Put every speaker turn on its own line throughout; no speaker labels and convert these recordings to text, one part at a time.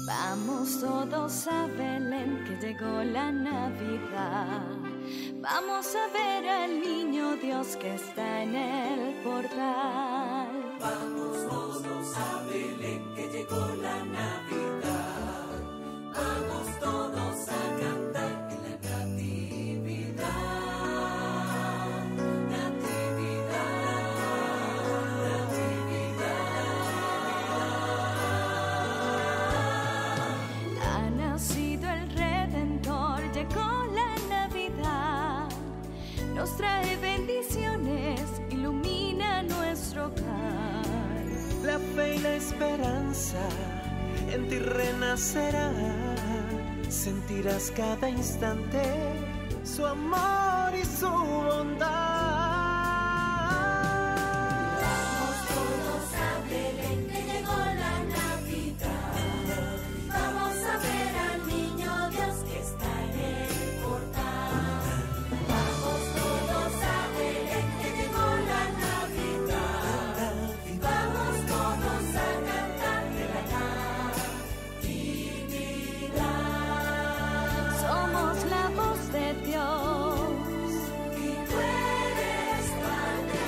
Vamos todos a Belén, que llegó la Navidad. Vamos a ver al niño Dios que está en el portal.
Vamos todos a Belén, que llegó la Navidad. Vamos todos a cantar en la Natividad.
Ha nacido el Redentor, llegó la Navidad. Nos trae bendiciones, ilumina nuestro hogar.
La fe y la esperanza en ti renacerá. Sentirás cada instante su amor y su bondad.
Vamos todos a Belén, que llegó la Navidad. Vamos a ver al niño Dios que está en el portal. Vamos todos a Belén, que llegó la Navidad. Vamos todos a cantar de la Natividad.
Somos la voz de Dios
Y tú eres Padre.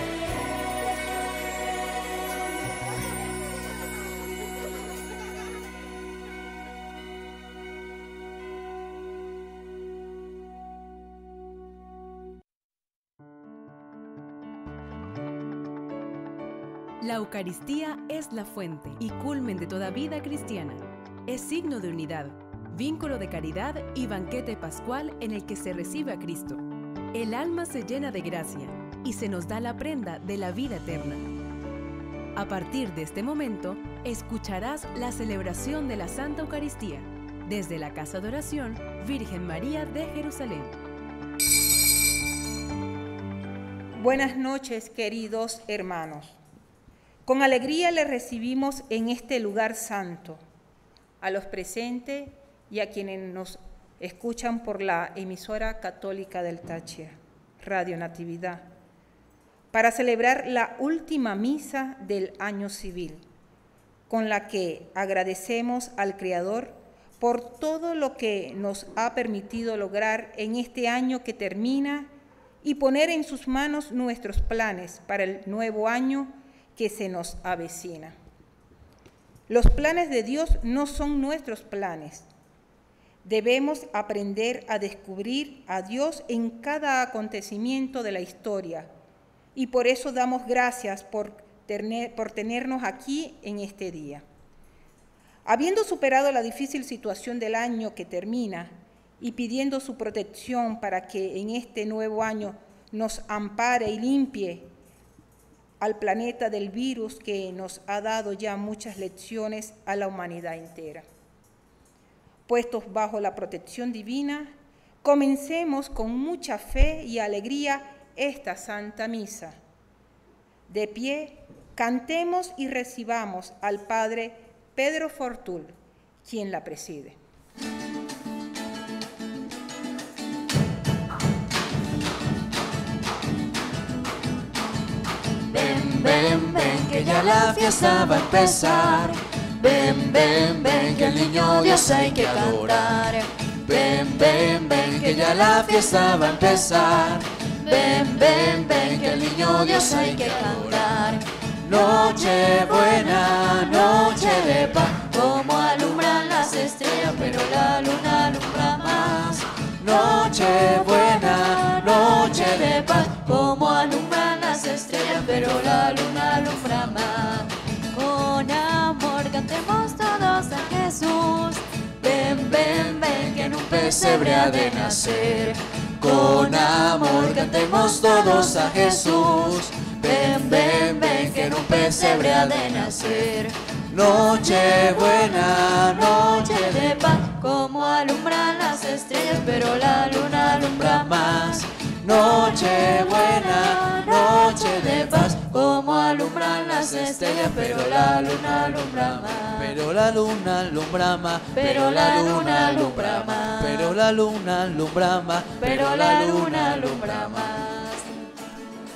La Eucaristía es la fuente y culmen de toda vida cristiana. Es signo de unidad, vínculo de caridad y banquete pascual en el que se recibe a Cristo. El alma se llena de gracia y se nos da la prenda de la vida eterna. A partir de este momento, escucharás la celebración de la Santa Eucaristía desde la Casa de Oración Virgen María de Jerusalén.
Buenas noches, queridos hermanos. Con alegría les recibimos en este lugar santo, a los presentes y a quienes nos escuchan por la emisora católica del Táchira, Radio Natividad, para celebrar la última misa del año civil, con la que agradecemos al Creador por todo lo que nos ha permitido lograr en este año que termina y poner en sus manos nuestros planes para el nuevo año que se nos avecina. Los planes de Dios no son nuestros planes. Debemos aprender a descubrir a Dios en cada acontecimiento de la historia y por eso damos gracias por tenernos aquí en este día. Habiendo superado la difícil situación del año que termina y pidiendo su protección para que en este nuevo año nos ampare y limpie al planeta del virus que nos ha dado ya muchas lecciones a la humanidad entera. Puestos bajo la protección divina, comencemos con mucha fe y alegría esta Santa Misa. De pie, cantemos y recibamos al Padre Pedro Fortul, quien la preside.
Ven, ven, ven, que ya la fiesta va a empezar. Ven, ven, ven, que el niño Dios hay que cantar. Ven, ven, ven, que ya la fiesta va a empezar. Ven, ven, ven, que el niño Dios hay que cantar. Noche buena, noche de paz, como alumbran las estrellas, pero la luna alumbra más. Noche buena, noche de paz, como alumbran las estrellas, pero la luna alumbra más. Con amor cantemos todos a Jesús. Ven, ven, ven, que en un pesebre ha de nacer. Con amor cantemos todos a Jesús. Ven, ven, ven, que en un pesebre ha de nacer. Noche buena, noche de paz, como alumbran las estrellas, pero la luna alumbra más. Noche buena, noche de paz, como alumbran las estrellas, pero la luna alumbra más.
Pero la luna alumbra más,
Pero la luna alumbra más.
pero la luna alumbra más,
Pero la luna alumbra más.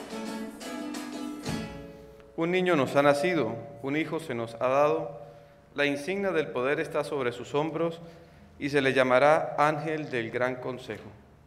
Un niño nos ha nacido, un hijo se nos ha dado, La insignia del poder está sobre sus hombros y se le llamará Ángel del Gran Consejo.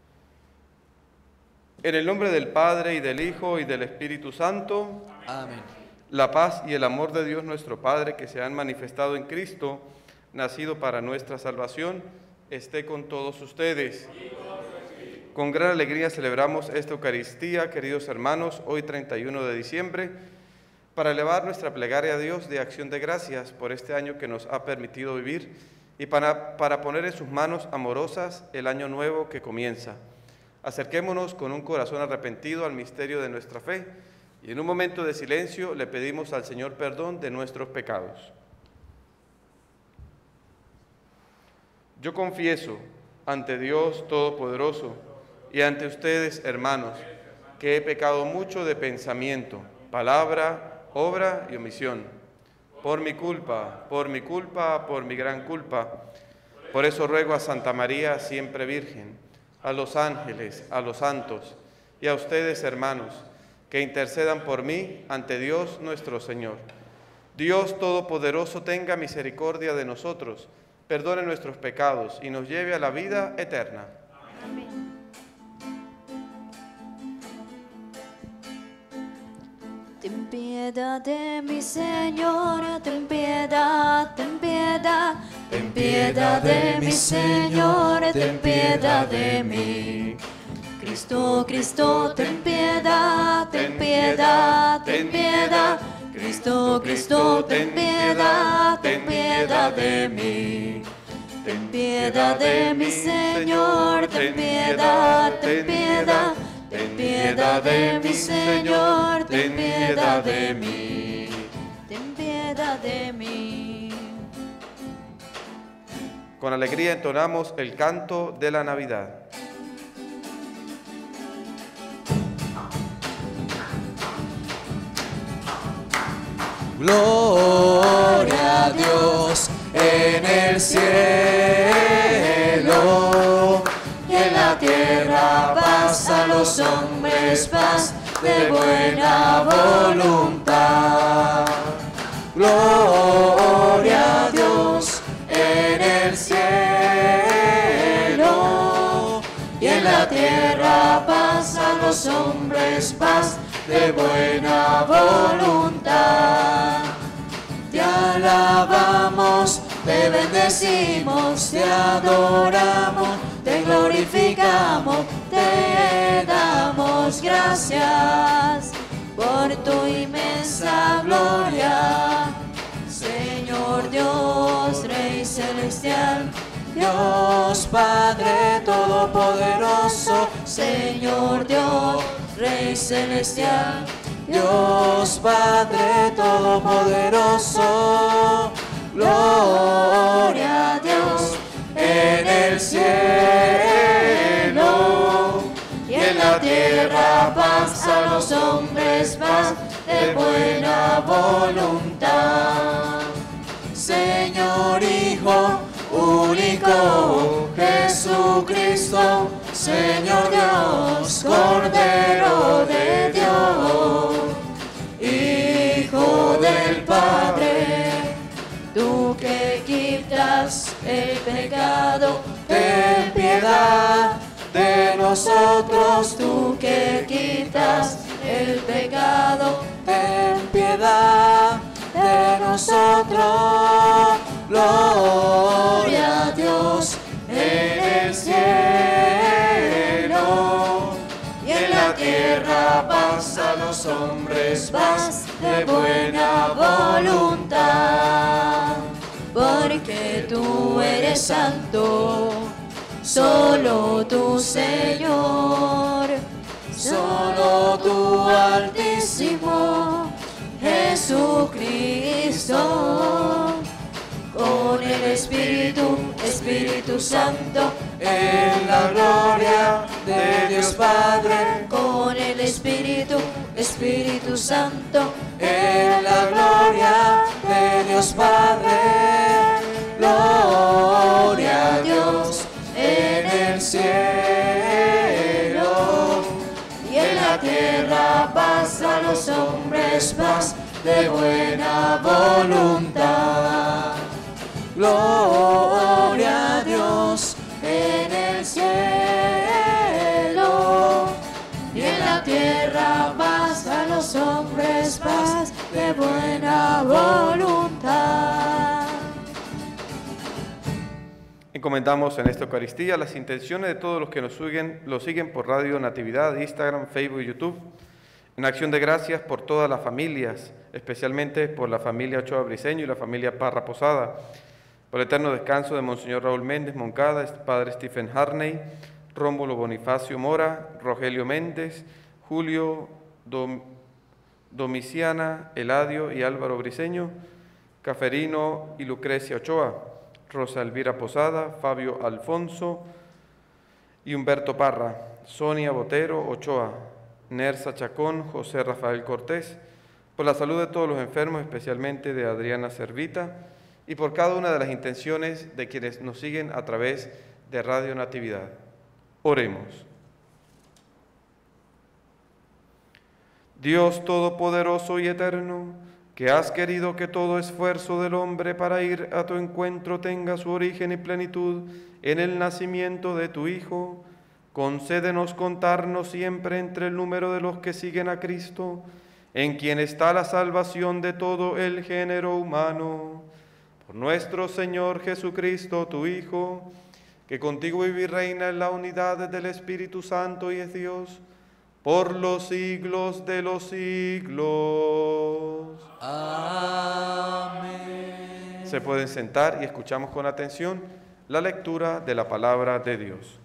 En el nombre del Padre, y del Hijo, y del Espíritu Santo.
Amén.
La paz y el amor de Dios nuestro Padre, que se han manifestado en Cristo, nacido para nuestra salvación, esté con todos ustedes. Con gran alegría celebramos esta Eucaristía, queridos hermanos, hoy 31 de diciembre, para elevar nuestra plegaria a Dios de acción de gracias por este año que nos ha permitido vivir y para poner en sus manos amorosas el año nuevo que comienza. Acerquémonos con un corazón arrepentido al misterio de nuestra fe y en un momento de silencio le pedimos al Señor perdón de nuestros pecados. Yo confieso ante Dios Todopoderoso y ante ustedes, hermanos, que he pecado mucho de pensamiento, palabra, obra y omisión, por mi culpa, por mi gran culpa. Por eso ruego a Santa María, siempre Virgen, a los ángeles, a los santos y a ustedes, hermanos, que intercedan por mí ante Dios nuestro Señor. Dios Todopoderoso tenga misericordia de nosotros, perdone nuestros pecados y nos lleve a la vida eterna.
Amén. Ten piedad de mi Señor, ten piedad, ten piedad. Ten piedad de mi Señor, ten piedad de mí. Cristo, Cristo, ten piedad, ten piedad, ten piedad. Cristo, Cristo, ten piedad de mí. Ten piedad de mi Señor, ten piedad, ten piedad. Ten piedad de mi Señor, ten piedad de mí. Ten piedad de mí.
Con alegría entonamos el canto de la Navidad.
Gloria a Dios en el cielo y en la tierra paz a los hombres, paz de buena voluntad. Gloria a Dios en el cielo y en la tierra paz a los hombres, paz de buena voluntad. Te alabamos, te bendecimos, te adoramos, te glorificamos, te damos gracias por tu inmensa gloria. Señor Dios, Rey celestial, Dios Padre todopoderoso, Señor Dios, Rey celestial, Dios Padre todopoderoso. Gloria a Dios en el cielo y en la tierra paz a los hombres, paz de buena voluntad. Señor Hijo único Jesucristo, Señor Dios, Cordero de Dios, Hijo del Padre, tú que quitas el pecado, ten piedad de nosotros. Tú que quitas el pecado, ten piedad de nosotros. Gloria a Dios en el cielo y en la tierra paz a los hombres, paz de buena voluntad. Porque tú eres santo, solo tú, Señor, solo tú, Altísimo Jesucristo, con el Espíritu Santo, en la gloria de Dios Padre, con el Espíritu Santo, en la gloria de Dios Padre. Gloria a Dios en el cielo y en la tierra paz a los hombres, paz de buena voluntad.
Encomendamos en esta Eucaristía las intenciones de todos los que nos siguen por Radio Natividad, Instagram, Facebook y YouTube. En acción de gracias por todas las familias, especialmente por la familia Ochoa Briceño y la familia Parra Posada, por el eterno descanso de Monseñor Raúl Méndez Moncada, Padre Stephen Harney, Rómulo Bonifacio Mora, Rogelio Méndez, Julio Domiciana, Eladio y Álvaro Briceño, Caferino y Lucrecia Ochoa, Rosa Elvira Posada, Fabio Alfonso y Humberto Parra, Sonia Botero Ochoa, Nersa Chacón, José Rafael Cortés, por la salud de todos los enfermos, especialmente de Adriana Servita, y por cada una de las intenciones de quienes nos siguen a través de Radio Natividad. Oremos. Dios Todopoderoso y Eterno, que has querido que todo esfuerzo del hombre para ir a tu encuentro tenga su origen y plenitud en el nacimiento de tu Hijo, concédenos contarnos siempre entre el número de los que siguen a Cristo, en quien está la salvación de todo el género humano. Por nuestro Señor Jesucristo, tu Hijo, que contigo vive y reina en la unidad del Espíritu Santo y es Dios, por los siglos de los siglos.
Amén.
Se pueden sentar y escuchamos con atención la lectura de la palabra de Dios.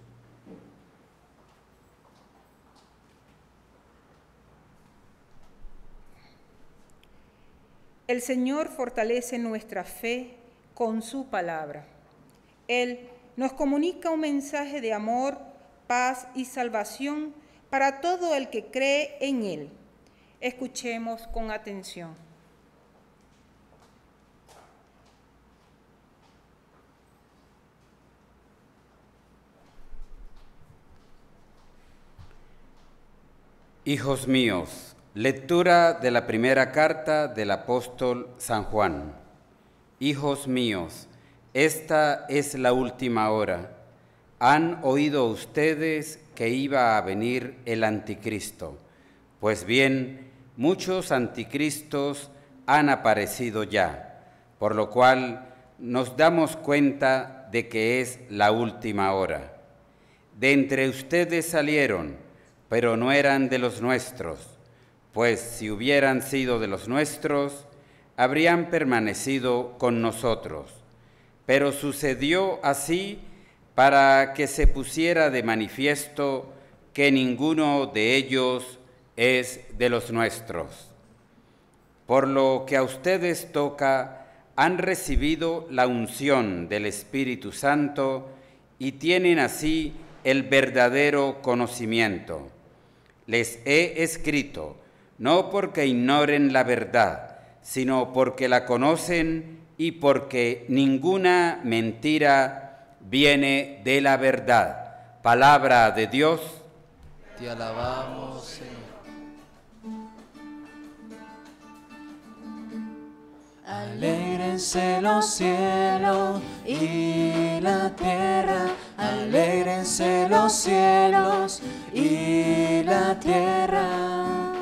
El Señor fortalece nuestra fe con su palabra. Él nos comunica un mensaje de amor, paz y salvación para todo el que cree en Él. Escuchemos con atención.
Hijos míos, lectura de la primera carta del apóstol San Juan. Hijos míos, esta es la última hora. Han oído ustedes que iba a venir el anticristo. Pues bien, muchos anticristos han aparecido ya, por lo cual nos damos cuenta de que es la última hora. De entre ustedes salieron, pero no eran de los nuestros, pues si hubieran sido de los nuestros, habrían permanecido con nosotros. Pero sucedió así para que se pusiera de manifiesto que ninguno de ellos es de los nuestros. Por lo que a ustedes toca, han recibido la unción del Espíritu Santo y tienen así el verdadero conocimiento. Les he escrito, no porque ignoren la verdad, sino porque la conocen y porque ninguna mentira viene de la verdad. Palabra de Dios.
Te alabamos, Señor. Alégrense los cielos y la tierra, alégrense los cielos y la tierra.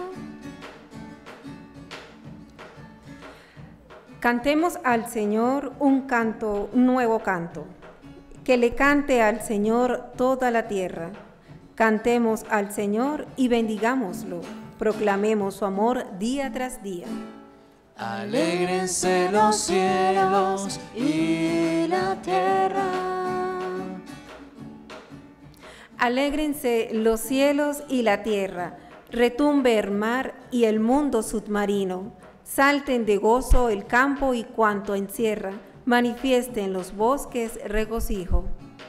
Cantemos al Señor un nuevo canto. Que le cante al Señor toda la tierra. Cantemos al Señor y bendigámoslo. Proclamemos su amor día tras día.
Alégrense los cielos y la tierra.
Alégrense los cielos y la tierra. Retumbe el mar y el mundo submarino. Salten de gozo el campo y cuanto encierra. Manifiesten los bosques regocijo.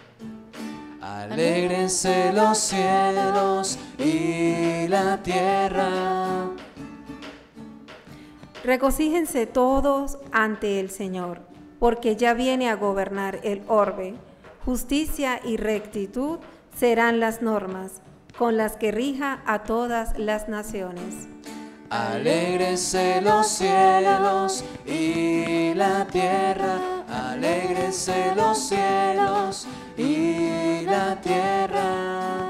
Alégrense los cielos y la tierra.
Regocíjense todos ante el Señor, porque ya viene a gobernar el orbe. Justicia y rectitud serán las normas, con las que rija a todas las naciones.
Alégrense los cielos y la tierra, alégrense los cielos y la tierra.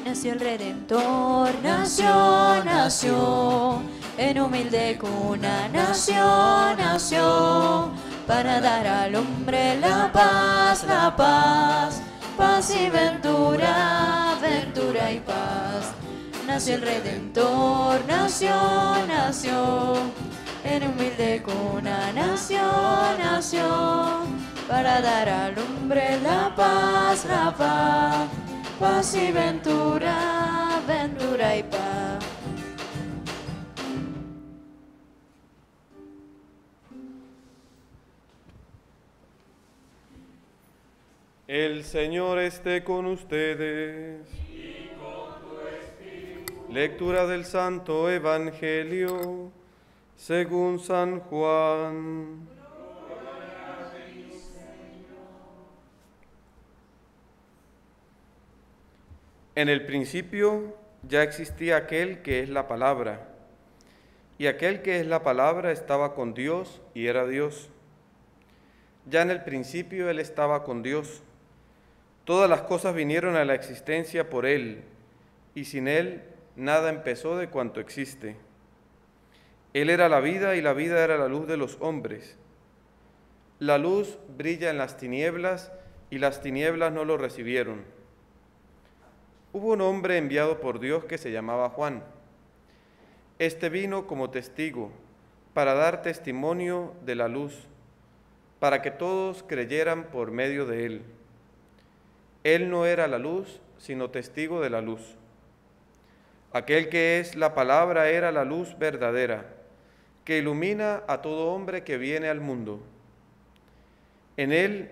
nació el Redentor, nació, nació, en humilde cuna nació, nació, para dar al hombre la paz, paz y ventura, ventura y paz. Nació el Redentor, nació, nació, en humilde cuna nació, nació, para dar al hombre la paz, paz y ventura, ventura y paz.
El Señor esté con ustedes. Y con tu espíritu. Lectura del Santo Evangelio según San Juan. En el principio ya existía aquel que es la palabra, y aquel que es la palabra estaba con Dios y era Dios. Ya en el principio Él estaba con Dios. Todas las cosas vinieron a la existencia por Él, y sin Él nada empezó de cuanto existe. Él era la vida, y la vida era la luz de los hombres. La luz brilla en las tinieblas, y las tinieblas no lo recibieron. Hubo un hombre enviado por Dios que se llamaba Juan. Este vino como testigo, para dar testimonio de la luz, para que todos creyeran por medio de él. Él no era la luz, sino testigo de la luz. Aquel que es la palabra era la luz verdadera, que ilumina a todo hombre que viene al mundo. En el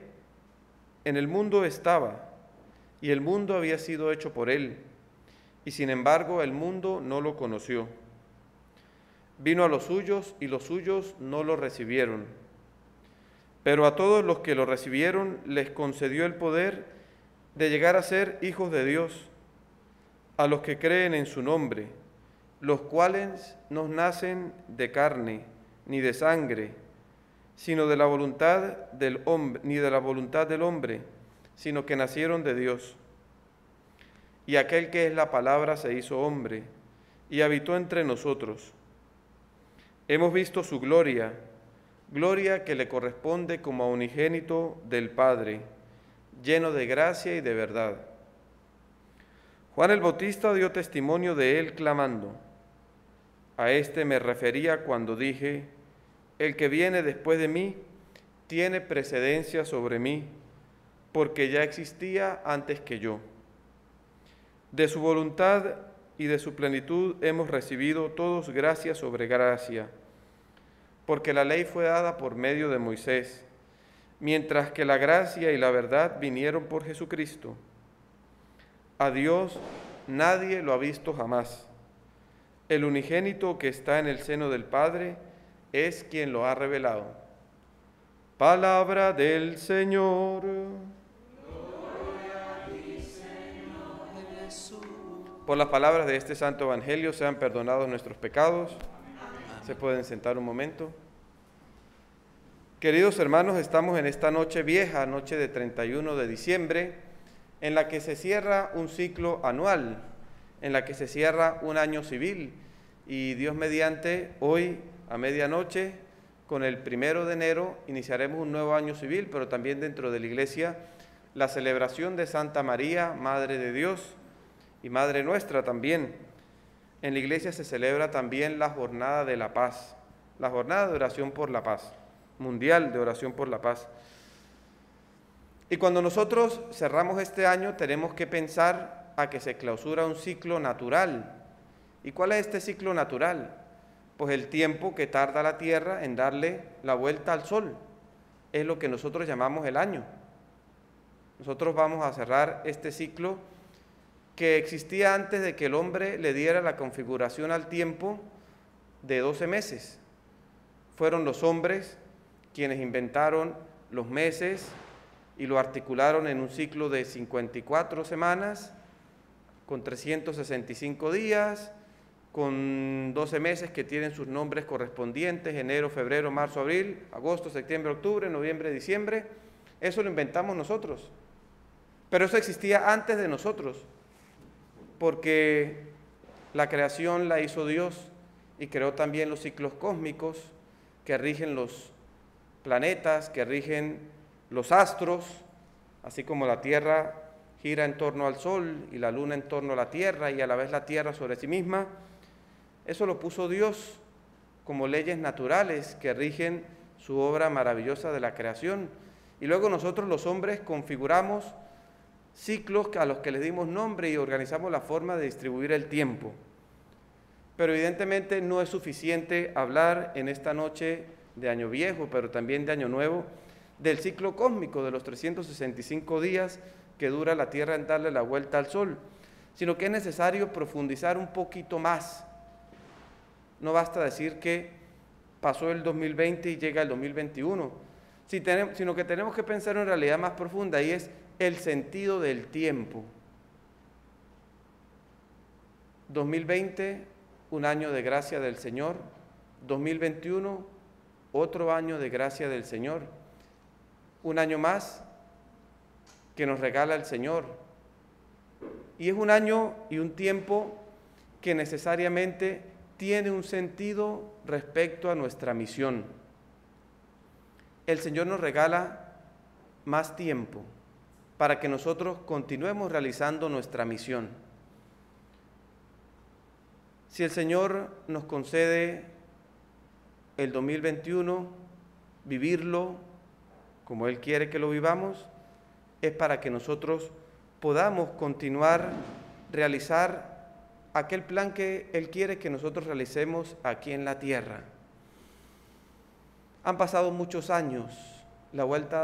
mundo estaba, y el mundo había sido hecho por él, y sin embargo el mundo no lo conoció. Vino a los suyos, y los suyos no lo recibieron. Pero a todos los que lo recibieron les concedió el poder de llegar a ser hijos de Dios, a los que creen en su nombre, los cuales no nacen de carne ni de sangre, sino de la voluntad del hombre, ni de la voluntad del hombre, sino que nacieron de Dios. Y aquel que es la palabra se hizo hombre y habitó entre nosotros. Hemos visto su gloria, gloria que le corresponde como a unigénito del Padre, lleno de gracia y de verdad. Juan el Bautista dio testimonio de él clamando: a este me refería cuando dije, el que viene después de mí tiene precedencia sobre mí, porque ya existía antes que yo. De su voluntad y de su plenitud hemos recibido todos gracia sobre gracia, porque la ley fue dada por medio de Moisés, mientras que la gracia y la verdad vinieron por Jesucristo. A Dios nadie lo ha visto jamás. El unigénito que está en el seno del Padre es quien lo ha revelado. Palabra del Señor.
Gloria a ti, Señor Jesús.
Por las palabras de este santo evangelio sean perdonados nuestros pecados. Amén. Se pueden sentar un momento. Queridos hermanos, estamos en esta noche vieja, noche de 31 de diciembre, en la que se cierra un ciclo anual, en la que se cierra un año civil, y Dios mediante, hoy a medianoche, con el 1 de enero, iniciaremos un nuevo año civil, pero también dentro de la iglesia, la celebración de Santa María, Madre de Dios y Madre nuestra también. En la iglesia se celebra también la Jornada de la Paz, la Jornada de Oración por la Paz, mundial de oración por la paz. Y cuando nosotros cerramos este año, tenemos que pensar a que se clausura un ciclo natural. ¿Y cuál es este ciclo natural? Pues el tiempo que tarda la Tierra en darle la vuelta al Sol. Es lo que nosotros llamamos el año. Nosotros vamos a cerrar este ciclo que existía antes de que el hombre le diera la configuración al tiempo de 12 meses. Fueron los hombres quienes inventaron los meses y lo articularon en un ciclo de 54 semanas, con 365 días, con 12 meses que tienen sus nombres correspondientes: enero, febrero, marzo, abril, agosto, septiembre, octubre, noviembre, diciembre. Eso lo inventamos nosotros, pero eso existía antes de nosotros. porque la creación la hizo Dios y creó también los ciclos cósmicos que rigen los planetas, que rigen los astros, así como la Tierra gira en torno al Sol y la Luna en torno a la Tierra y a la vez la Tierra sobre sí misma. Eso lo puso Dios como leyes naturales que rigen su obra maravillosa de la creación. Y luego nosotros los hombres configuramos ciclos a los que les dimos nombre y organizamos la forma de distribuir el tiempo. Pero evidentemente no es suficiente hablar en esta noche de Año Viejo, pero también de Año Nuevo, del ciclo cósmico de los 365 días que dura la Tierra en darle la vuelta al Sol, sino que es necesario profundizar un poquito más. No basta decir que pasó el 2020 y llega el 2021, sino que tenemos que pensar en una realidad más profunda, y es el sentido del tiempo. 2020, un año de gracia del Señor. 2021, otro año de gracia del Señor. Un año más que nos regala el Señor. Y es un año y un tiempo que necesariamente tiene un sentido respecto a nuestra misión. El Señor nos regala más tiempo para que nosotros continuemos realizando nuestra misión. Si el Señor nos concede el 2021, vivirlo como Él quiere que lo vivamos, es para que nosotros podamos continuar realizar aquel plan que Él quiere que nosotros realicemos aquí en la tierra. Han pasado muchos años, la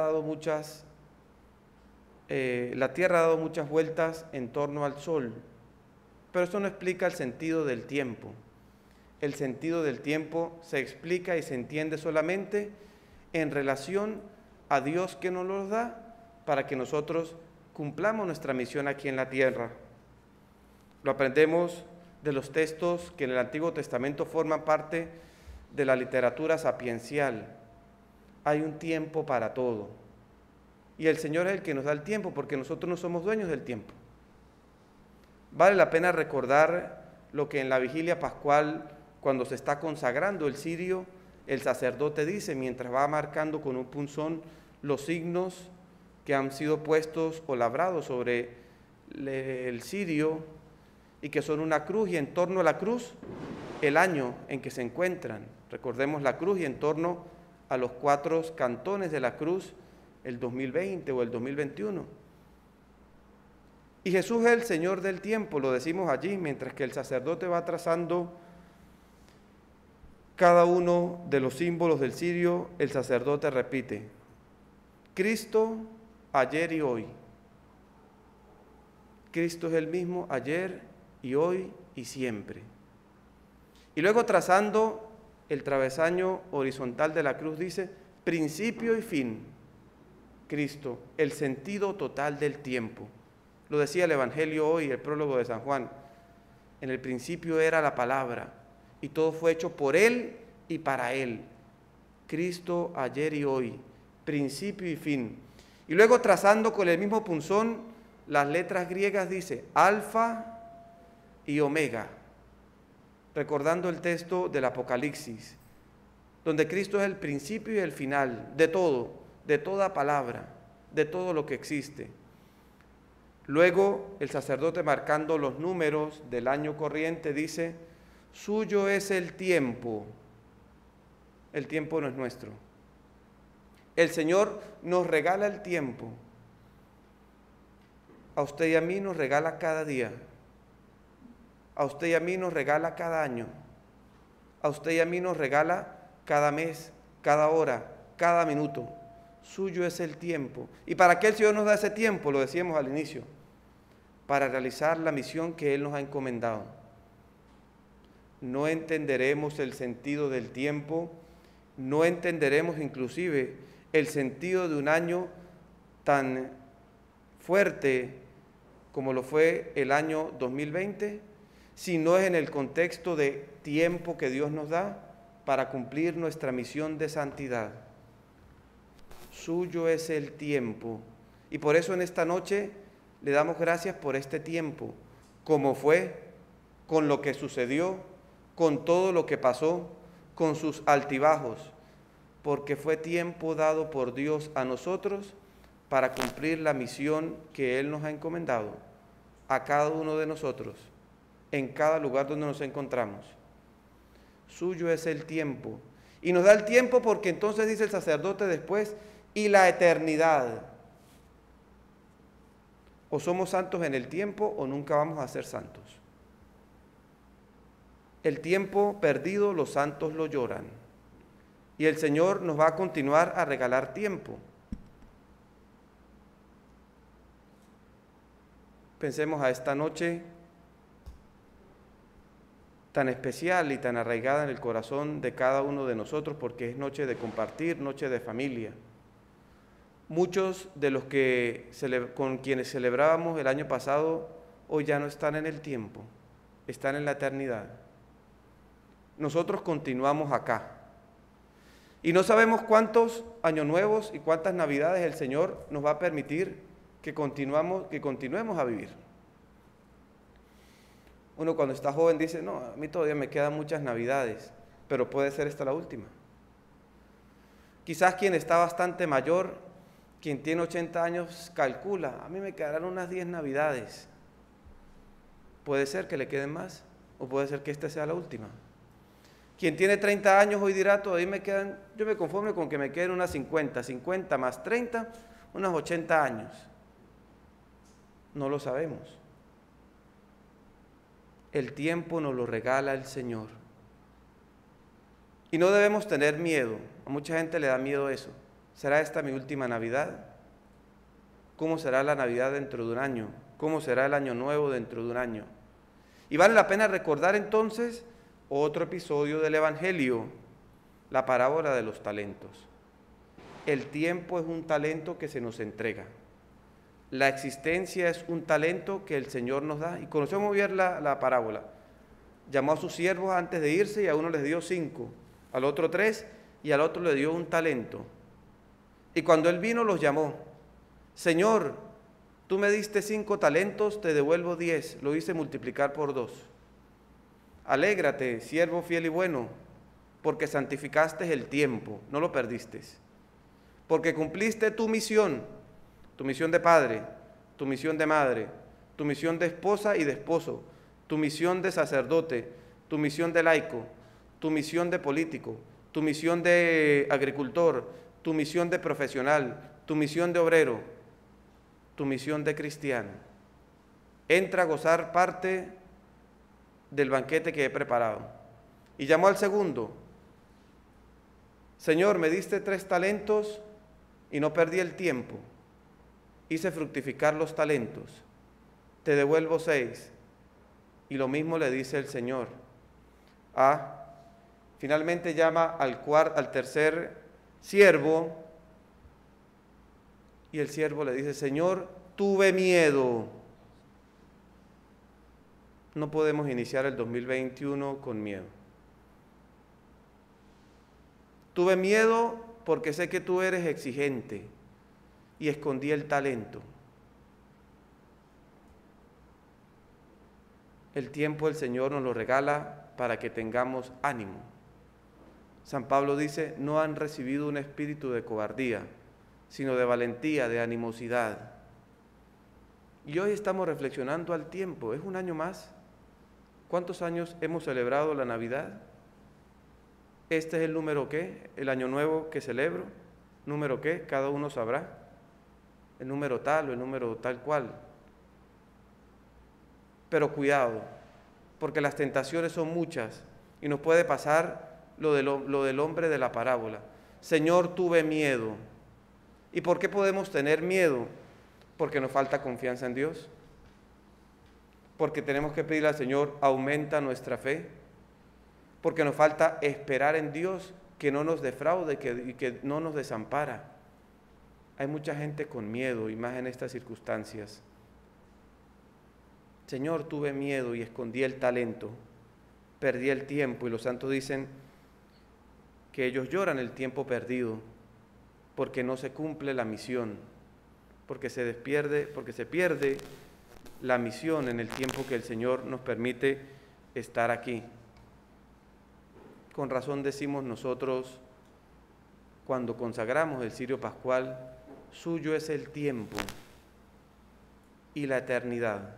Tierra ha dado muchas vueltas en torno al Sol, pero eso no explica el sentido del tiempo. El sentido del tiempo se explica y se entiende solamente en relación a Dios que nos lo da para que nosotros cumplamos nuestra misión aquí en la tierra. Lo aprendemos de los textos que en el Antiguo Testamento forman parte de la literatura sapiencial. Hay un tiempo para todo. Y el Señor es el que nos da el tiempo, porque nosotros no somos dueños del tiempo. Vale la pena recordar lo que en la vigilia pascual, cuando se está consagrando el cirio, el sacerdote dice, mientras va marcando con un punzón los signos que han sido puestos o labrados sobre el cirio y que son una cruz, y en torno a la cruz el año en que se encuentran. Recordemos la cruz y en torno a los 4 cantones de la cruz, el 2020 o el 2021. Y Jesús es el Señor del tiempo, lo decimos allí, mientras que el sacerdote va trazando cada uno de los símbolos del cirio, el sacerdote repite: Cristo ayer y hoy. Cristo es el mismo ayer y hoy y siempre. Y luego trazando el travesaño horizontal de la cruz dice: principio y fin. Cristo, el sentido total del tiempo. Lo decía el Evangelio hoy, el prólogo de San Juan. En el principio era la palabra, y todo fue hecho por Él y para Él. Cristo ayer y hoy, principio y fin. Y luego trazando con el mismo punzón las letras griegas dice Alfa y Omega, recordando el texto del Apocalipsis, donde Cristo es el principio y el final de todo, de toda palabra, de todo lo que existe. Luego el sacerdote, marcando los números del año corriente, dice: suyo es el tiempo no es nuestro. El Señor nos regala el tiempo. A usted y a mí nos regala cada día. A usted y a mí nos regala cada año. A usted y a mí nos regala cada mes, cada hora, cada minuto. Suyo es el tiempo. ¿Y para qué el Señor nos da ese tiempo? Lo decíamos al inicio. Para realizar la misión que Él nos ha encomendado. No entenderemos el sentido del tiempo, no entenderemos inclusive el sentido de un año tan fuerte como lo fue el año 2020, si no es en el contexto de tiempo que Dios nos da para cumplir nuestra misión de santidad. Suyo es el tiempo. Y por eso en esta noche le damos gracias por este tiempo, cómo fue, con lo que sucedió, con todo lo que pasó, con sus altibajos, porque fue tiempo dado por Dios a nosotros para cumplir la misión que Él nos ha encomendado a cada uno de nosotros, en cada lugar donde nos encontramos. Suyo es el tiempo. Y nos da el tiempo porque entonces dice el sacerdote después, y la eternidad. O somos santos en el tiempo o nunca vamos a ser santos. El tiempo perdido los santos lo lloran. Y el Señor nos va a continuar a regalar tiempo. Pensemos a esta noche tan especial y tan arraigada en el corazón de cada uno de nosotros, porque es noche de compartir, noche de familia. Muchos de los que con quienes celebrábamos el año pasado, hoy ya no están en el tiempo, están en la eternidad. Nosotros continuamos acá. Y no sabemos cuántos años nuevos y cuántas navidades el Señor nos va a permitir que continuemos a vivir. Uno cuando está joven dice, no, a mí todavía me quedan muchas navidades, pero puede ser esta la última. Quizás quien está bastante mayor, quien tiene 80 años, calcula, a mí me quedarán unas 10 navidades. Puede ser que le queden más, o puede ser que esta sea la última. Quien tiene 30 años hoy dirá, todavía me quedan, yo me conformo con que me queden unas 50 más 30, unos 80 años. No lo sabemos. El tiempo nos lo regala el Señor. Y no debemos tener miedo. A mucha gente le da miedo eso. ¿Será esta mi última Navidad? ¿Cómo será la Navidad dentro de un año? ¿Cómo será el Año Nuevo dentro de un año? Y vale la pena recordar entonces otro episodio del Evangelio, la parábola de los talentos. El tiempo es un talento que se nos entrega. La existencia es un talento que el Señor nos da. Y conocemos bien la parábola. Llamó a sus siervos antes de irse y a uno les dio 5, al otro 3 y al otro le dio 1 talento. Y cuando él vino los llamó. Señor, tú me diste 5 talentos, te devuelvo 10. Lo hice multiplicar por 2. Alégrate, siervo fiel y bueno, porque santificaste el tiempo, no lo perdiste. Porque cumpliste tu misión de padre, tu misión de madre, tu misión de esposa y de esposo, tu misión de sacerdote, tu misión de laico, tu misión de político, tu misión de agricultor, tu misión de profesional, tu misión de obrero, tu misión de cristiano. Entra a gozar parte del banquete que he preparado. Y llamó al segundo. Señor, me diste 3 talentos y no perdí el tiempo. Hice fructificar los talentos, te devuelvo 6. Y lo mismo le dice el Señor. Finalmente llama al tercer siervo, y el siervo le dice, Señor, tuve miedo. No podemos iniciar el 2021 con miedo. Tuve miedo porque sé que tú eres exigente. Y escondí el talento. El tiempo el Señor nos lo regala para que tengamos ánimo. San Pablo dice, no han recibido un espíritu de cobardía, sino de valentía, de animosidad. Y hoy estamos reflexionando al tiempo, ¿es un año más? ¿Cuántos años hemos celebrado la Navidad? ¿Este es el número qué? ¿El año nuevo que celebro? ¿Número qué? Cada uno sabrá. El número tal o el número tal cual. Pero cuidado, porque las tentaciones son muchas y nos puede pasar lo del hombre de la parábola. Señor, tuve miedo. ¿Y por qué podemos tener miedo? Porque nos falta confianza en Dios. Porque tenemos que pedirle al Señor, aumenta nuestra fe. Porque nos falta esperar en Dios, que no nos defraude y que no nos desampara. Hay mucha gente con miedo, y más en estas circunstancias. Señor, tuve miedo y escondí el talento, perdí el tiempo, y los santos dicen que ellos lloran el tiempo perdido, porque no se cumple la misión, porque se pierde la misión en el tiempo que el Señor nos permite estar aquí. Con razón decimos nosotros, cuando consagramos el cirio pascual, suyo es el tiempo y la eternidad.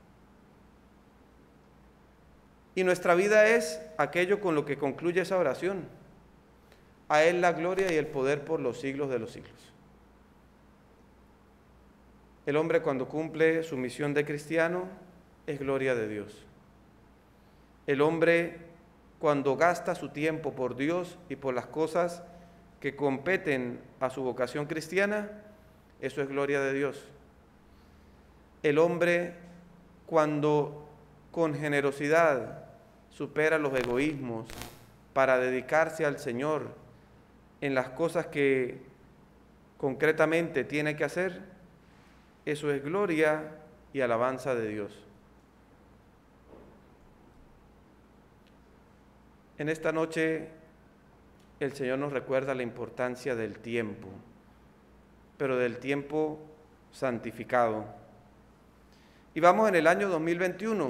Y nuestra vida es aquello con lo que concluye esa oración. A Él la gloria y el poder por los siglos de los siglos. El hombre, cuando cumple su misión de cristiano, es gloria de Dios. El hombre, cuando gasta su tiempo por Dios y por las cosas que competen a su vocación cristiana, eso es gloria de Dios. El hombre, cuando con generosidad supera los egoísmos para dedicarse al Señor en las cosas que concretamente tiene que hacer, eso es gloria y alabanza de Dios. En esta noche el Señor nos recuerda la importancia del tiempo, pero del tiempo santificado. Y vamos en el año 2021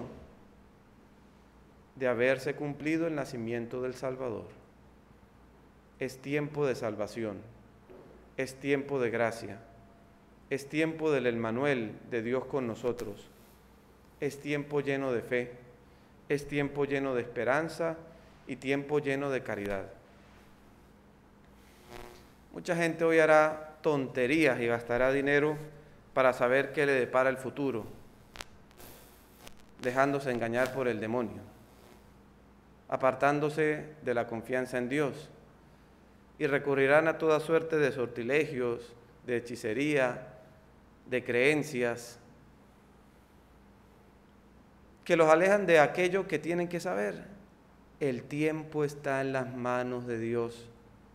de haberse cumplido el nacimiento del Salvador. Es tiempo de salvación, es tiempo de gracia, es tiempo del Emmanuel, de Dios con nosotros, es tiempo lleno de fe, es tiempo lleno de esperanza y tiempo lleno de caridad. Mucha gente hoy hará tonterías y gastará dinero para saber qué le depara el futuro, dejándose engañar por el demonio, apartándose de la confianza en Dios, y recurrirán a toda suerte de sortilegios, de hechicería, de creencias, que los alejan de aquello que tienen que saber. El tiempo está en las manos de Dios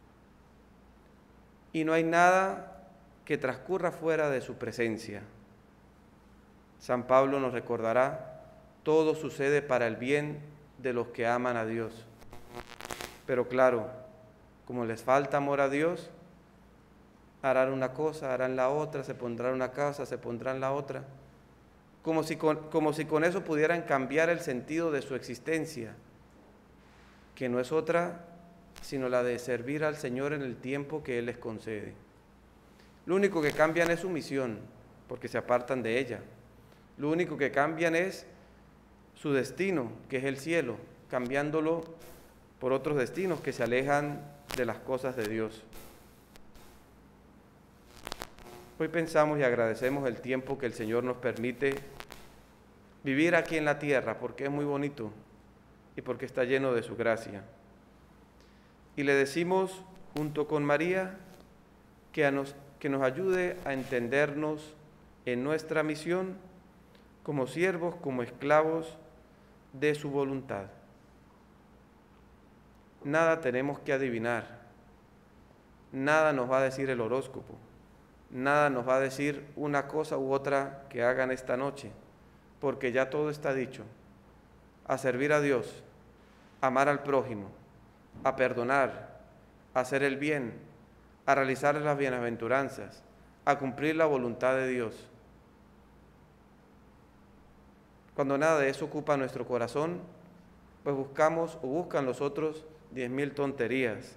y no hay nada que transcurra fuera de su presencia. San Pablo nos recordará, todo sucede para el bien de los que aman a Dios. Pero claro, como les falta amor a Dios, harán una cosa, harán la otra, se pondrán una cosa, se pondrán la otra, como si con eso pudieran cambiar el sentido de su existencia, que no es otra sino la de servir al Señor en el tiempo que Él les concede. Lo único que cambian es su misión, porque se apartan de ella. Lo único que cambian es su destino, que es el cielo, cambiándolo por otros destinos que se alejan de las cosas de Dios. Hoy pensamos y agradecemos el tiempo que el Señor nos permite vivir aquí en la tierra, porque es muy bonito y porque está lleno de su gracia. Y le decimos, junto con María, que nos ayude a entendernos en nuestra misión como siervos, como esclavos de su voluntad. Nada tenemos que adivinar, nada nos va a decir el horóscopo, nada nos va a decir una cosa u otra que hagan esta noche, porque ya todo está dicho. A servir a Dios, a amar al prójimo, a perdonar, a hacer el bien, a realizar las bienaventuranzas, a cumplir la voluntad de Dios. Cuando nada de eso ocupa nuestro corazón, pues buscamos o buscan los otros 10.000 tonterías.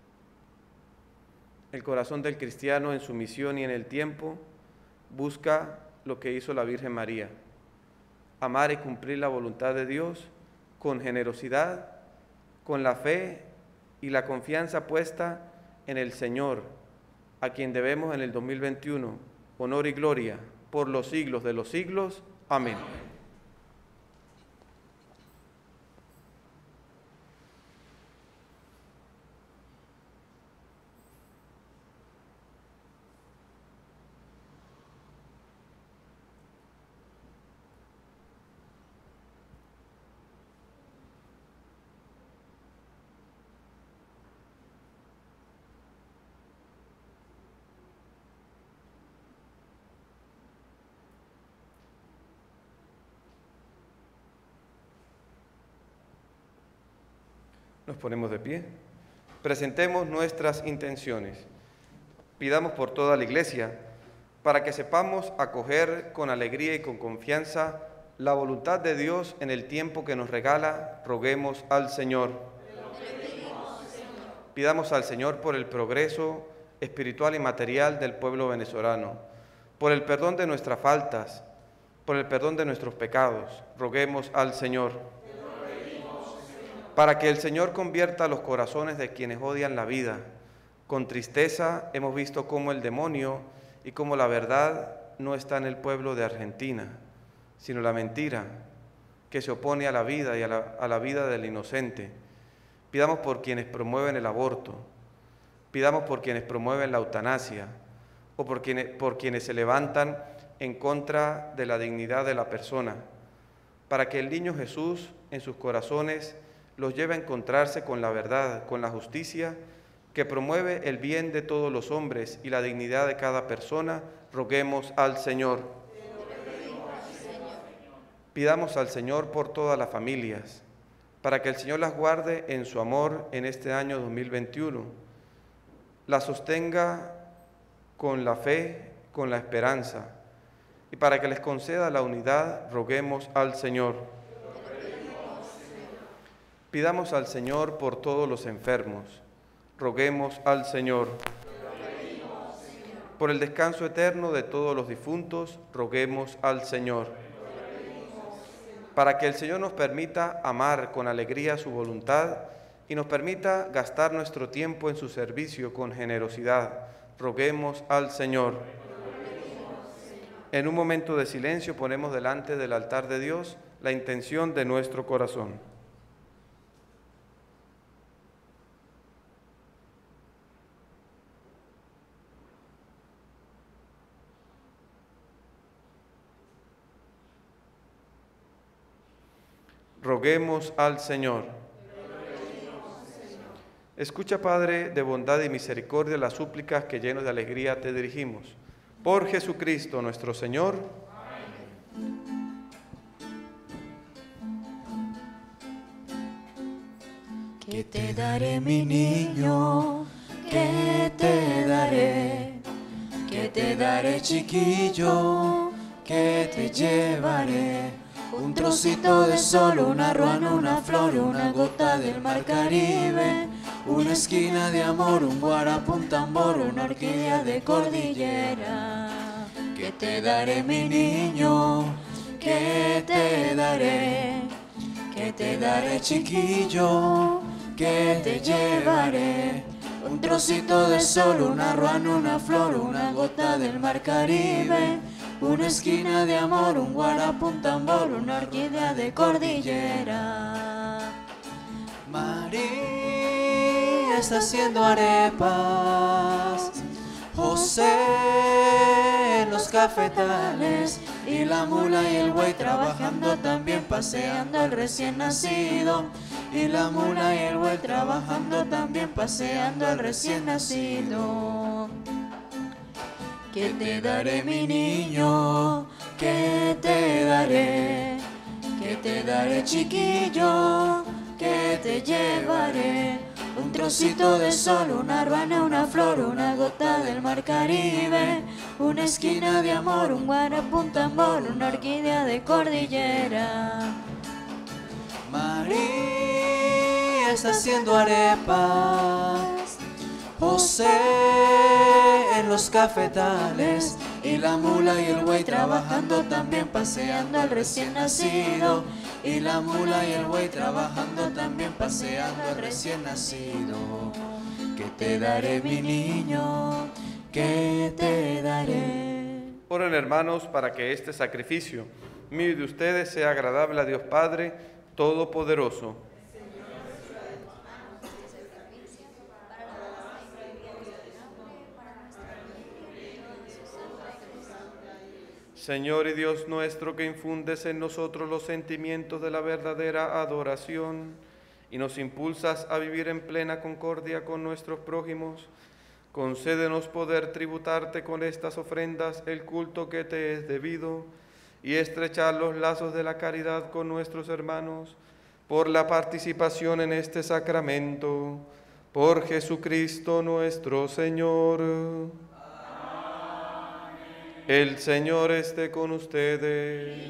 El corazón del cristiano en su misión y en el tiempo busca lo que hizo la Virgen María: amar y cumplir la voluntad de Dios con generosidad, con la fe y la confianza puesta en el Señor, a quien debemos en el 2021 honor y gloria por los siglos de los siglos. Amén. Nos ponemos de pie, presentemos nuestras intenciones, pidamos por toda la Iglesia, para que sepamos acoger con alegría y con confianza la voluntad de Dios en el tiempo que nos regala, roguemos al Señor. Pidamos al Señor por el progreso espiritual y material del pueblo venezolano, por el perdón de nuestras faltas, por el perdón de nuestros pecados, roguemos al Señor. Para que el Señor convierta los corazones de quienes odian la vida. Con tristeza hemos visto cómo el demonio y cómo la verdad no está en el pueblo de Argentina, sino la mentira que se opone a la vida y a la vida del inocente. Pidamos por quienes promueven el aborto, pidamos por quienes promueven la eutanasia o por quienes se levantan en contra de la dignidad de la persona, para que el niño Jesús en sus corazones los lleve a encontrarse con la verdad, con la justicia, que promueve el bien de todos los hombres y la dignidad de cada persona, roguemos al Señor. Pidamos al Señor por todas las familias, para que el Señor las guarde en su amor en este año 2021, las sostenga con la fe, con la esperanza, y para que les conceda la unidad, roguemos al Señor. Pidamos al Señor por todos los enfermos, roguemos al Señor. Por el descanso eterno de todos los difuntos, roguemos al Señor. Para que el Señor nos permita amar con alegría su voluntad y nos permita gastar nuestro tiempo en su servicio con generosidad, roguemos al Señor. En un momento de silencio ponemos delante del altar de Dios la intención de nuestro corazón. Roguemos al Señor. Escucha, Padre, de bondad y misericordia, las súplicas que llenos de alegría te dirigimos. Por Jesucristo nuestro Señor.
¿Qué te daré, mi niño? ¿Qué te daré? ¿Qué te daré, chiquillo? ¿Qué te llevaré? Un trocito de sol, una ruana, una flor, una gota del mar Caribe, una esquina de amor, un guarapo, un tambor, una orquídea de cordillera. ¿Qué te daré, mi niño? ¿Qué te daré? ¿Qué te daré, chiquillo? ¿Qué te llevaré? Un trocito de sol, una ruana, una flor, una gota del mar Caribe, una esquina de amor, un guarapo, un tambor, una orquídea de cordillera. María está haciendo arepas, José en los cafetales, y la mula y el buey trabajando también, paseando al recién nacido. Y la mula y el buey trabajando también, paseando al recién nacido. ¿Qué te daré, mi niño? ¿Qué te daré? ¿Qué te daré, chiquillo? ¿Qué te llevaré? Un trocito de sol, una ruana, una flor, una gota del mar Caribe, una esquina de amor, un guarapo, un tambor, una orquídea de cordillera. María está haciendo arepas, José en los cafetales, y la mula y el buey trabajando también, paseando al recién nacido. Y la mula y el buey trabajando también, paseando al recién nacido. ¿Qué te daré, mi niño? ¿Qué te daré?
Oren, hermanos, para que este sacrificio mío y de ustedes sea agradable a Dios Padre Todopoderoso. Señor y Dios nuestro, que infundes en nosotros los sentimientos de la verdadera adoración y nos impulsas a vivir en plena concordia con nuestros prójimos, concédenos poder tributarte con estas ofrendas el culto que te es debido y estrechar los lazos de la caridad con nuestros hermanos por la participación en este sacramento, por Jesucristo nuestro Señor. El Señor esté con ustedes.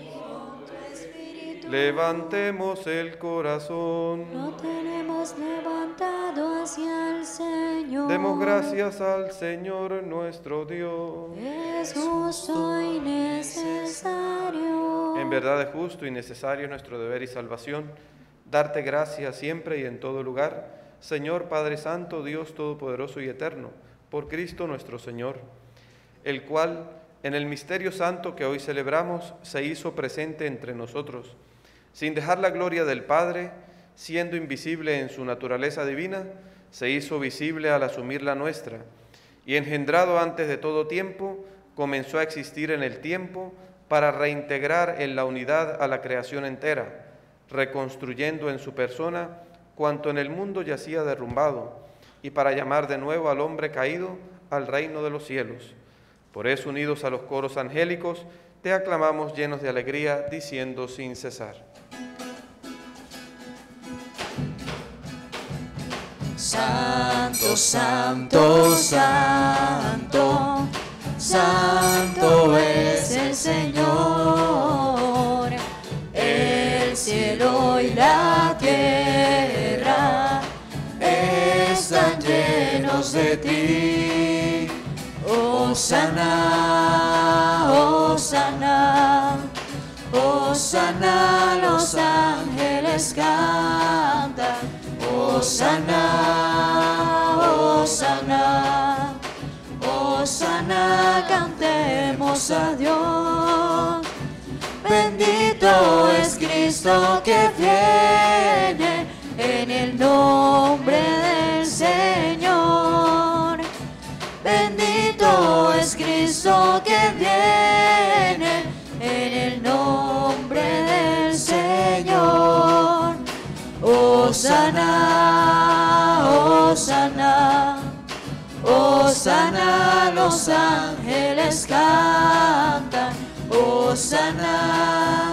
Levantemos el corazón.
Lo tenemos levantado hacia el Señor.
Demos gracias al Señor nuestro Dios.
Es justo y necesario.
En verdad es justo y necesario nuestro deber y salvación, darte gracias siempre y en todo lugar, Señor Padre Santo, Dios Todopoderoso y Eterno, por Cristo nuestro Señor, el cual, en el misterio santo que hoy celebramos, se hizo presente entre nosotros, sin dejar la gloria del Padre, siendo invisible en su naturaleza divina, se hizo visible al asumir la nuestra, y engendrado antes de todo tiempo, comenzó a existir en el tiempo para reintegrar en la unidad a la creación entera, reconstruyendo en su persona cuanto en el mundo yacía derrumbado, y para llamar de nuevo al hombre caído al reino de los cielos. Por eso, unidos a los coros angélicos, te aclamamos llenos de alegría, diciendo sin cesar:
Santo, santo, santo, santo es el Señor. El cielo y la tierra están llenos de ti. Hosana, hosana, hosana, los ángeles cantan. Hosana, hosana, hosana, cantemos a Dios. Bendito es Cristo que viene en el nombre del Señor. Bendito es Cristo que viene en el nombre del Señor. Hosana, hosana, hosana, los ángeles cantan. Hosana,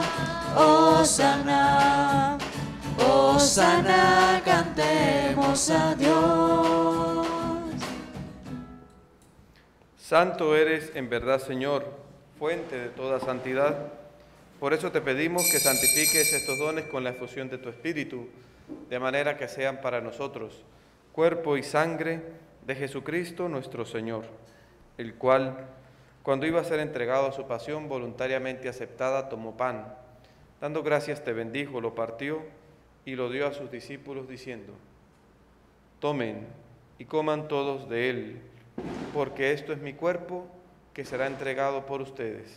hosana, hosana, cantemos a Dios.
Santo eres en verdad, Señor, fuente de toda santidad. Por eso te pedimos que santifiques estos dones con la efusión de tu Espíritu, de manera que sean para nosotros cuerpo y sangre de Jesucristo nuestro Señor, el cual, cuando iba a ser entregado a su pasión voluntariamente aceptada, tomó pan. Dando gracias te bendijo, lo partió y lo dio a sus discípulos diciendo: tomen y coman todos de él, porque esto es mi cuerpo que será entregado por ustedes.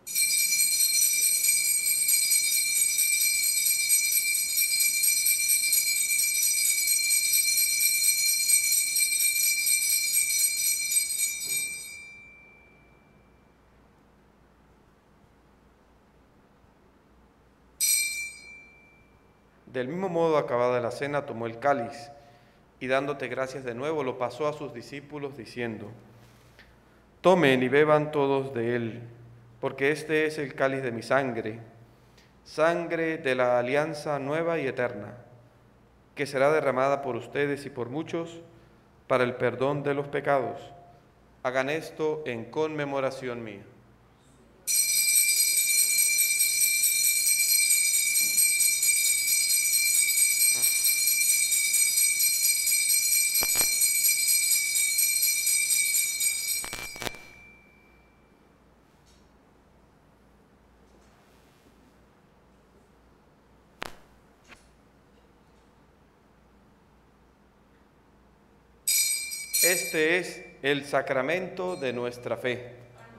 Del mismo modo, acabada la cena, tomó el cáliz y dándote gracias de nuevo, lo pasó a sus discípulos diciendo: tomen y beban todos de él, porque este es el cáliz de mi sangre, sangre de la alianza nueva y eterna, que será derramada por ustedes y por muchos para el perdón de los pecados. Hagan esto en conmemoración mía. Este es el sacramento de nuestra fe.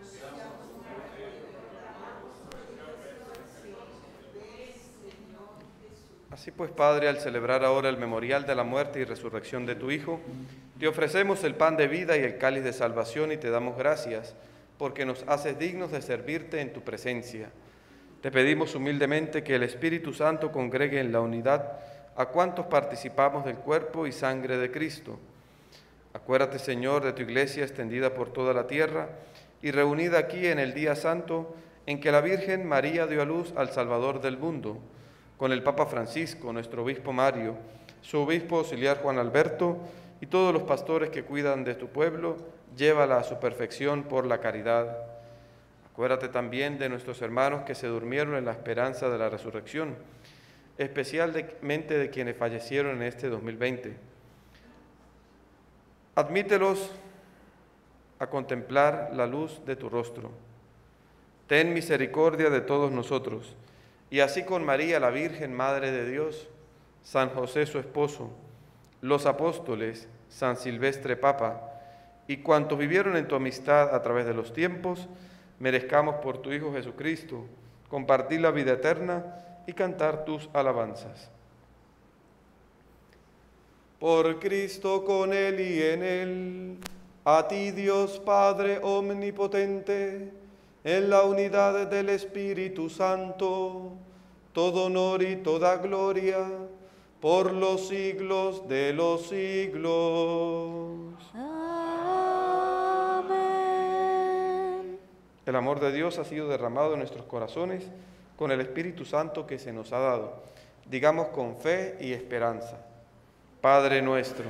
Así pues, Padre, al celebrar ahora el memorial de la muerte y resurrección de tu Hijo, te ofrecemos el pan de vida y el cáliz de salvación y te damos gracias porque nos haces dignos de servirte en tu presencia. Te pedimos humildemente que el Espíritu Santo congregue en la unidad a cuantos participamos del cuerpo y sangre de Cristo. Acuérdate, Señor, de tu iglesia extendida por toda la tierra y reunida aquí en el día santo en que la Virgen María dio a luz al Salvador del mundo, con el Papa Francisco, nuestro obispo Mario, su obispo auxiliar Juan Alberto y todos los pastores que cuidan de tu pueblo, llévala a su perfección por la caridad. Acuérdate también de nuestros hermanos que se durmieron en la esperanza de la resurrección, especialmente de quienes fallecieron en este 2020. Admítelos a contemplar la luz de tu rostro. Ten misericordia de todos nosotros, y así con María, la Virgen Madre de Dios, San José su esposo, los apóstoles, San Silvestre Papa, y cuantos vivieron en tu amistad a través de los tiempos, merezcamos por tu Hijo Jesucristo compartir la vida eterna y cantar tus alabanzas. Por Cristo, con Él y en Él, a ti Dios Padre omnipotente, en la unidad del Espíritu Santo, todo honor y toda gloria, por los siglos de los siglos.
Amén.
El amor de Dios ha sido derramado en nuestros corazones con el Espíritu Santo que se nos ha dado. Digamos con fe y esperanza. Padre nuestro,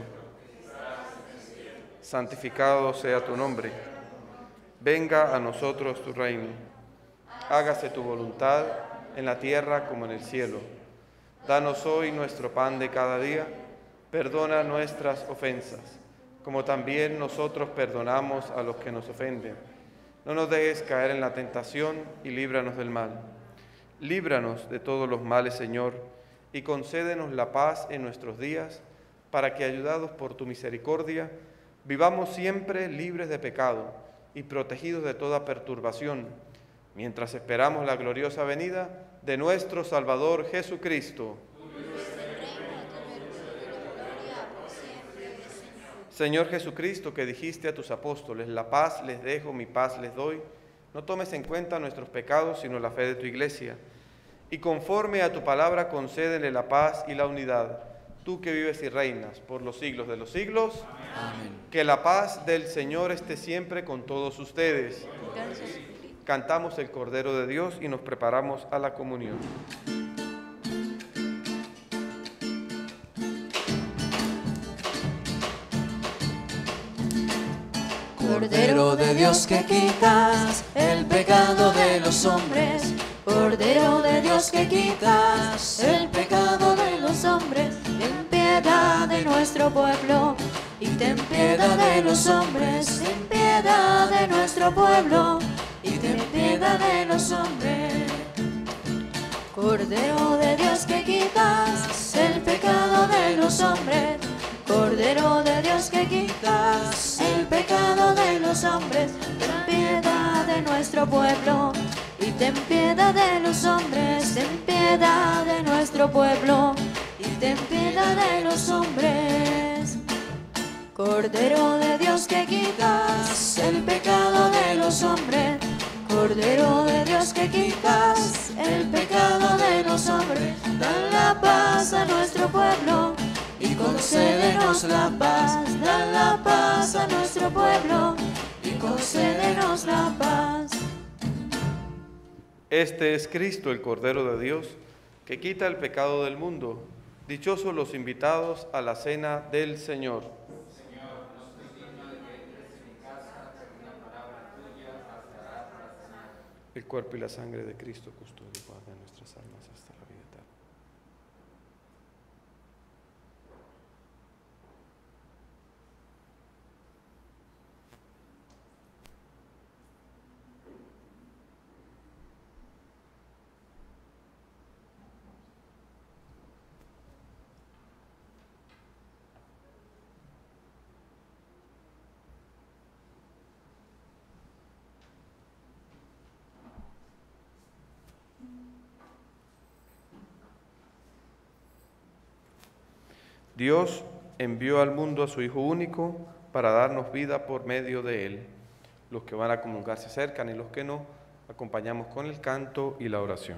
santificado sea tu nombre. Venga a nosotros tu reino. Hágase tu voluntad en la tierra como en el cielo. Danos hoy nuestro pan de cada día. Perdona nuestras ofensas, como también nosotros perdonamos a los que nos ofenden. No nos dejes caer en la tentación y líbranos del mal. Líbranos de todos los males, Señor, y concédenos la paz en nuestros días, para que, ayudados por tu misericordia, vivamos siempre libres de pecado y protegidos de toda perturbación, mientras esperamos la gloriosa venida de nuestro Salvador Jesucristo. Señor Jesucristo, que dijiste a tus apóstoles, la paz les dejo, mi paz les doy, no tomes en cuenta nuestros pecados, sino la fe de tu Iglesia, y conforme a tu palabra concédele la paz y la unidad, tú que vives y reinas por los siglos de los siglos.
Amén.
Que la paz del Señor esté siempre con todos ustedes. Cantamos el Cordero de Dios y nos preparamos a la comunión.
Cordero de Dios que quitas el pecado de los hombres,
Cordero de Dios que quitas el pecado de los hombres, ten piedad de nuestro pueblo y ten piedad de los hombres, ten piedad de nuestro pueblo y ten piedad de los hombres. Cordero de Dios que quitas el pecado de los hombres, Cordero de Dios que quitas el pecado de los hombres, ten piedad de nuestro pueblo y ten piedad de los hombres, ten piedad de nuestro pueblo y ten piedad de los hombres. Cordero de Dios que quitas el pecado de los hombres, Cordero de Dios que quitas el pecado de los hombres, da la paz a nuestro pueblo y concédenos la paz, da la paz a nuestro pueblo y concédenos la paz.
Este es Cristo, el Cordero de Dios, que quita el pecado del mundo. Dichosos los invitados a la cena del Señor.
Señor, no estoy digno de que entres en mi casa, pero una palabra tuya bastará para sanar.
El cuerpo y la sangre de Cristo custodia y guarda nuestras almas hasta la vida eterna. Dios envió al mundo a su Hijo único para darnos vida por medio de Él. Los que van a comulgar se acercan y los que no, acompañamos con el canto y la oración.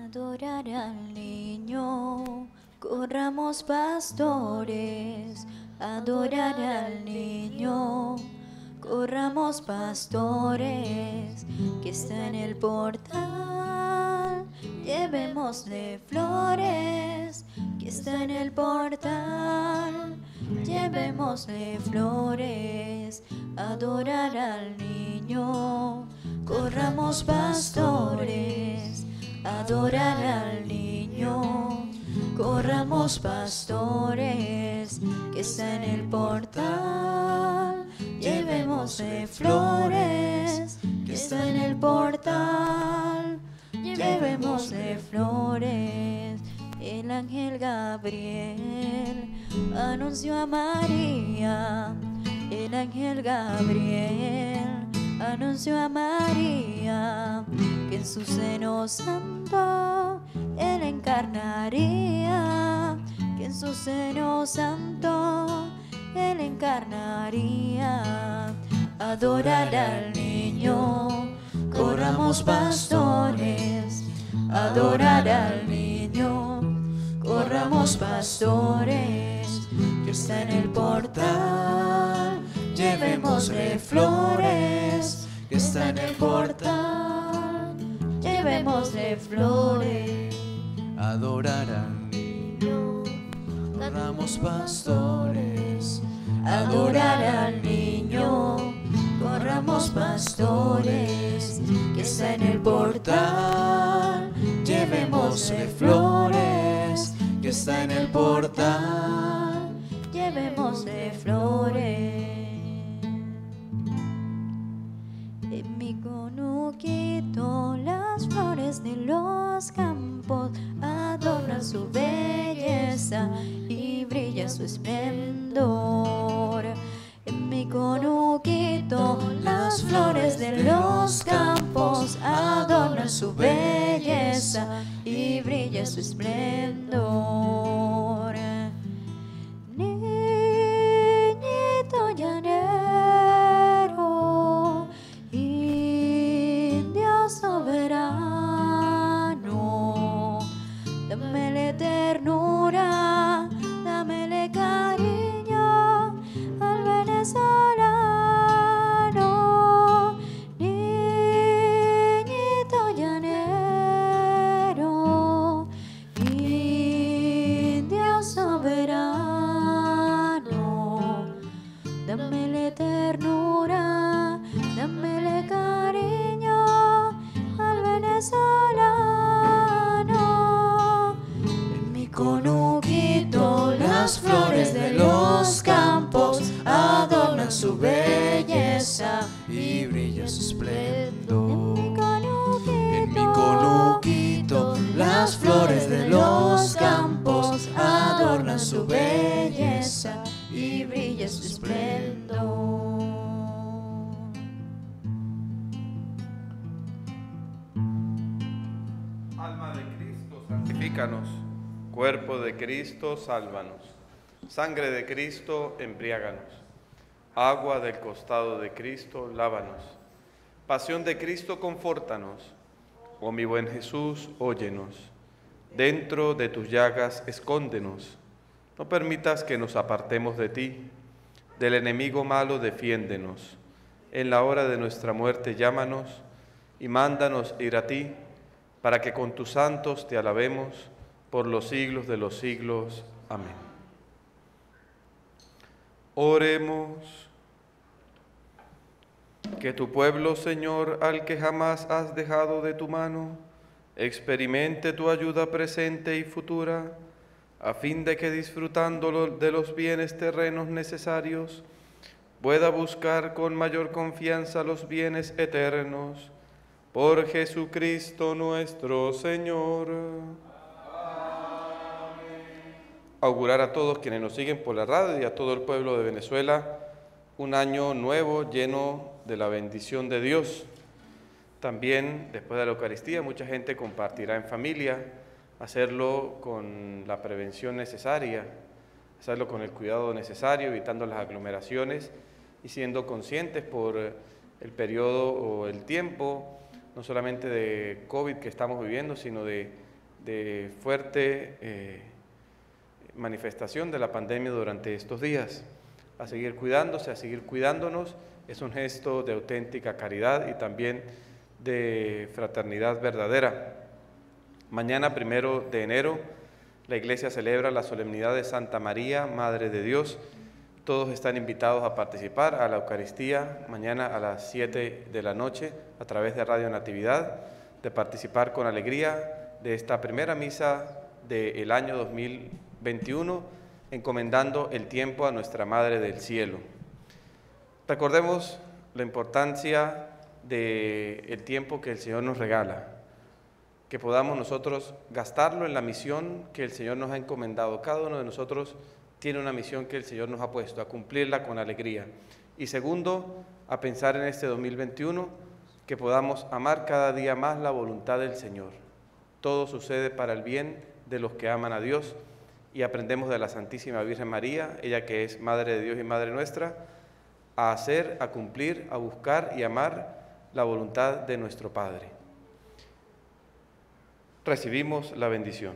Adorar al niño, corramos pastores, adorar al niño, corramos pastores, que está en el portal, llevémosle flores, que está en el portal, llevémosle flores, adorar al niño, corramos pastores, adorar al niño, corramos pastores, que está en el portal, llevémosle flores, que está en el portal, llevémosle flores. El ángel Gabriel anunció a María, el ángel Gabriel anunció a María que en su seno santo él encarnaría, que en su seno santo él encarnaría. Adorar al niño, corramos pastores, adorar al niño, corramos pastores, que está en el portal, llevémosle flores, que está en el portal, llevémosle flores.
Adorar al niño, corramos pastores,
Adorar al niño, corramos pastores, que está en el portal, llevémosle flores,
que está en el portal,
llevémosle flores. En mi conuquito las flores de los campos adornan su belleza y brilla su esplendor. En mi conuquito las flores de los campos adornan su belleza y brilla su esplendor. Niñito llanero, indio soberano, dámele ternura, dámele cariño al venezolano. Niñito llanero, indio soberano, dámele ternura, dámele cariño al venezolano. En mi conuquito las flores de los campos adornan su belleza
y brilla su esplendor.
En
mi conuquito
las flores de los campos adornan su belleza y brilla su esplendor.
Alma de Cristo, santifícanos. Cuerpo de Cristo, sálvanos. Sangre de Cristo, embriáganos. Agua del costado de Cristo, lávanos. Pasión de Cristo, confórtanos. Oh mi buen Jesús, óyenos. Dentro de tus llagas, escóndenos. No permitas que nos apartemos de ti. Del enemigo malo, defiéndenos. En la hora de nuestra muerte, llámanos y mándanos ir a ti, para que con tus santos te alabemos por los siglos de los siglos. Amén. Oremos. Que tu pueblo, Señor, al que jamás has dejado de tu mano, experimente tu ayuda presente y futura, a fin de que disfrutando de los bienes terrenos necesarios, pueda buscar con mayor confianza los bienes eternos. Por Jesucristo nuestro Señor. Augurar a todos quienes nos siguen por la radio y a todo el pueblo de Venezuela un año nuevo lleno de la bendición de Dios. También, después de la Eucaristía, mucha gente compartirá en familia, hacerlo con la prevención necesaria, hacerlo con el cuidado necesario, evitando las aglomeraciones y siendo conscientes por el periodo o el tiempo, no solamente de COVID que estamos viviendo, sino de de fuerte manifestación de la pandemia durante estos días. A seguir cuidándose, a seguir cuidándonos, es un gesto de auténtica caridad y también de fraternidad verdadera. Mañana, 1 de enero, la Iglesia celebra la solemnidad de Santa María, Madre de Dios. Todos están invitados a participar a la Eucaristía mañana a las 7 de la noche a través de Radio Natividad, de participar con alegría de esta primera misa del año 2021, encomendando el tiempo a nuestra Madre del Cielo. Recordemos la importancia del tiempo que el Señor nos regala, que podamos nosotros gastarlo en la misión que el Señor nos ha encomendado. Cada uno de nosotros tiene una misión que el Señor nos ha puesto, a cumplirla con alegría. Y segundo, a pensar en este 2021, que podamos amar cada día más la voluntad del Señor. Todo sucede para el bien de los que aman a Dios, y aprendemos de la Santísima Virgen María, ella que es Madre de Dios y Madre nuestra, a hacer, a cumplir, a buscar y amar la voluntad de nuestro Padre. Recibimos la bendición.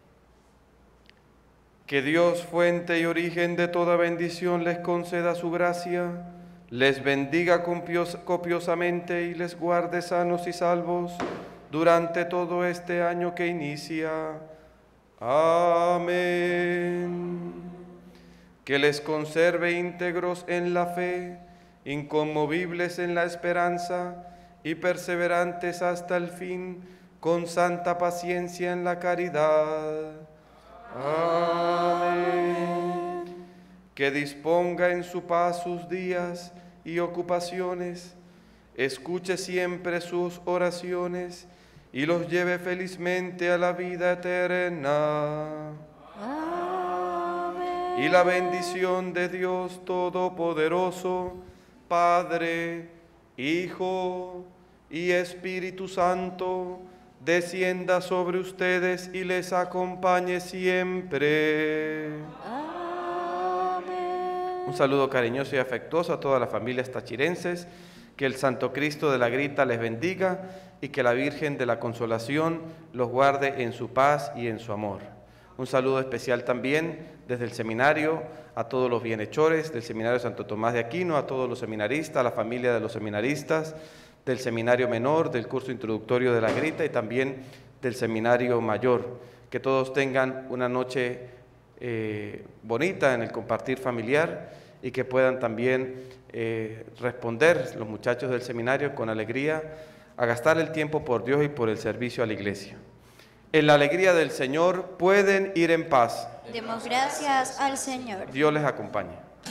Que Dios, fuente y origen de toda bendición, les conceda su gracia, les bendiga copiosamente y les guarde sanos y salvos durante todo este año que inicia. Amén. Que les conserve íntegros en la fe, inconmovibles en la esperanza y perseverantes hasta el fin, con santa paciencia en la caridad. Amén. Que disponga en su paz sus días y ocupaciones, escuche siempre sus oraciones y los lleve felizmente a la vida eterna.
Amén.
Y la bendición de Dios Todopoderoso, Padre, Hijo y Espíritu Santo, descienda sobre ustedes y les acompañe siempre.
Amén.
Un saludo cariñoso y afectuoso a todas las familias tachirenses. Que el Santo Cristo de la Grita les bendiga y que la Virgen de la Consolación los guarde en su paz y en su amor. Un saludo especial también desde el seminario a todos los bienhechores del Seminario Santo Tomás de Aquino, a todos los seminaristas, a la familia de los seminaristas, del Seminario Menor, del curso introductorio de la Grita y también del Seminario Mayor. Que todos tengan una noche bonita en el compartir familiar y que puedan también responder los muchachos del seminario con alegría a gastar el tiempo por Dios y por el servicio a la Iglesia. En la alegría del Señor pueden ir en paz.
Demos gracias al Señor.
Dios les acompañe.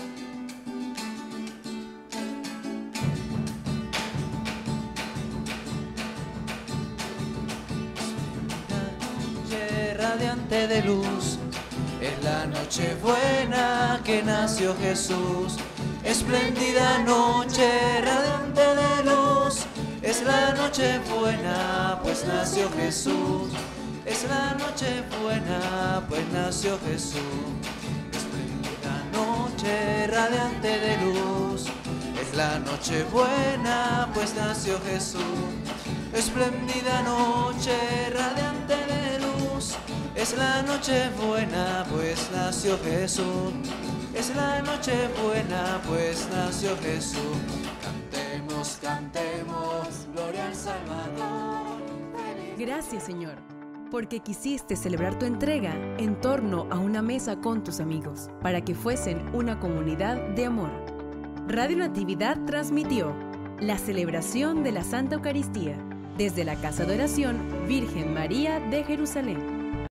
Radiante de luz, es la noche buena que nació Jesús. Espléndida noche, radiante de luz, es la noche buena, pues nació Jesús. Es la noche buena, pues nació Jesús. Espléndida noche, radiante de luz, es la noche buena, pues nació Jesús. Espléndida noche, radiante de luz, es la noche buena, pues nació Jesús. Es la noche buena, pues nació Jesús. Cantemos, cantemos, gloria al Salvador.
Gracias, Señor, porque quisiste celebrar tu entrega en torno a una mesa con tus amigos, para que fuesen una comunidad de amor. Radio Natividad transmitió la celebración de la Santa Eucaristía desde la Casa de Oración Virgen María de Jerusalén.